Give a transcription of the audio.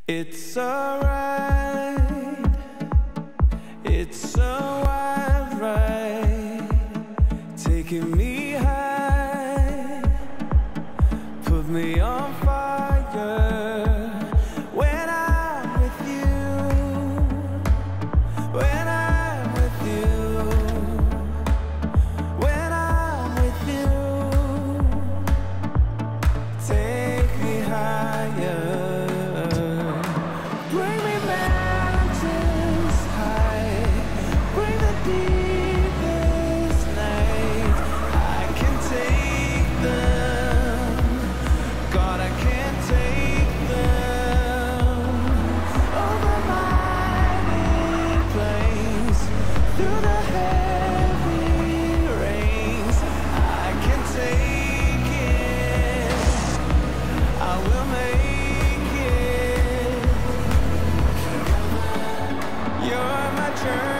It's alright, it's a wild ride, taking me high, put me on fire. When I'm with you, when I'm with you, when I'm with you, take me higher. Bring me mountains high, bring the deepest night. I can take them, God, I can't take them. Over mighty plains, through the heavy rains, I can take it, I will make it. You're my journey.